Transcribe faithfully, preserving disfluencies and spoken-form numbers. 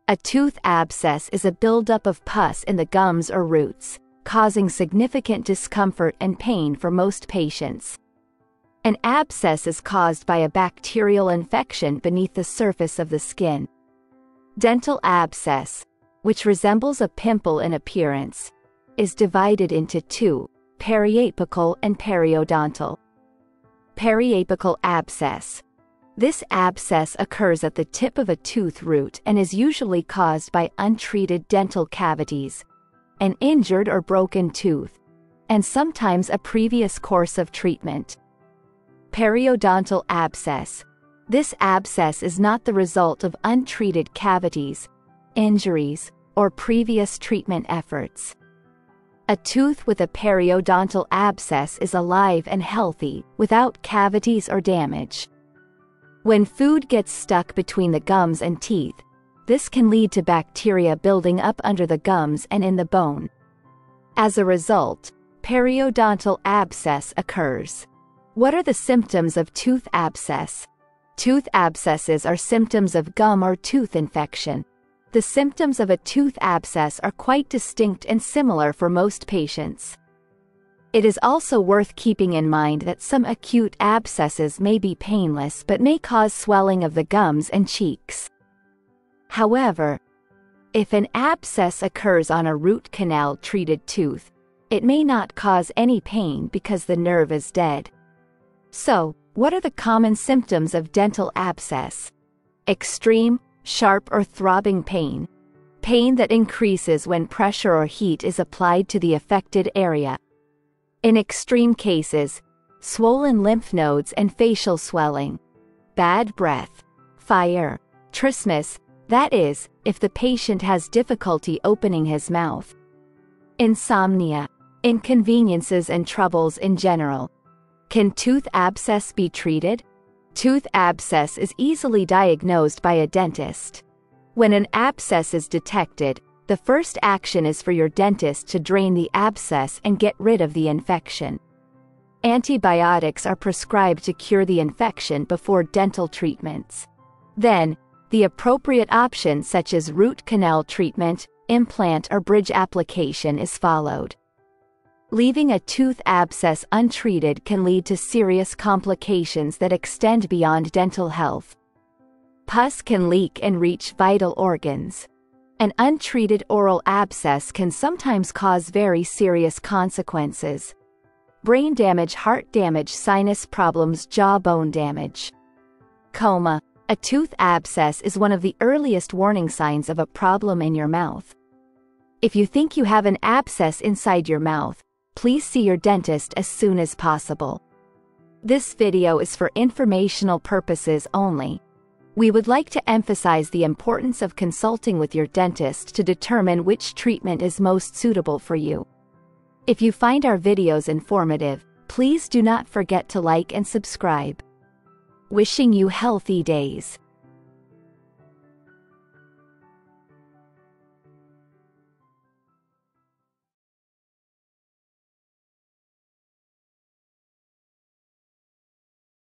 A tooth abscess is a buildup of pus in the gums or roots, causing significant discomfort and pain for most patients. An abscess is caused by a bacterial infection beneath the surface of the skin. Dental abscess, which resembles a pimple in appearance, is divided into two, periapical and periodontal. Periapical abscess. This abscess occurs at the tip of a tooth root and is usually caused by untreated dental cavities, an injured or broken tooth, and sometimes a previous course of treatment. Periodontal abscess. This abscess is not the result of untreated cavities, injuries, or previous treatment efforts. A tooth with a periodontal abscess is alive and healthy, without cavities or damage. When food gets stuck between the gums and teeth, this can lead to bacteria building up under the gums and in the bone. As a result, periodontal abscess occurs. What are the symptoms of tooth abscess? Tooth abscesses are symptoms of gum or tooth infection. The symptoms of a tooth abscess are quite distinct and similar for most patients. It is also worth keeping in mind that some acute abscesses may be painless but may cause swelling of the gums and cheeks. However, if an abscess occurs on a root canal treated tooth, it may not cause any pain because the nerve is dead. So, what are the common symptoms of dental abscess? Extreme, sharp or throbbing pain. Pain that increases when pressure or heat is applied to the affected area. In extreme cases, swollen lymph nodes and facial swelling. Bad breath. Fire. Trismus, that is, if the patient has difficulty opening his mouth. Insomnia. Inconveniences and troubles in general. Can tooth abscess be treated? Tooth abscess is easily diagnosed by a dentist. When an abscess is detected, the first action is for your dentist to drain the abscess and get rid of the infection. Antibiotics are prescribed to cure the infection before dental treatments. Then, the appropriate option such as root canal treatment, implant or bridge application is followed. Leaving a tooth abscess untreated can lead to serious complications that extend beyond dental health. Pus can leak and reach vital organs. An untreated oral abscess can sometimes cause very serious consequences. Brain damage, heart damage, sinus problems, jawbone damage. Coma. A tooth abscess is one of the earliest warning signs of a problem in your mouth. If you think you have an abscess inside your mouth, please see your dentist as soon as possible. This video is for informational purposes only. We would like to emphasize the importance of consulting with your dentist to determine which treatment is most suitable for you. If you find our videos informative, please do not forget to like and subscribe. Wishing you healthy days.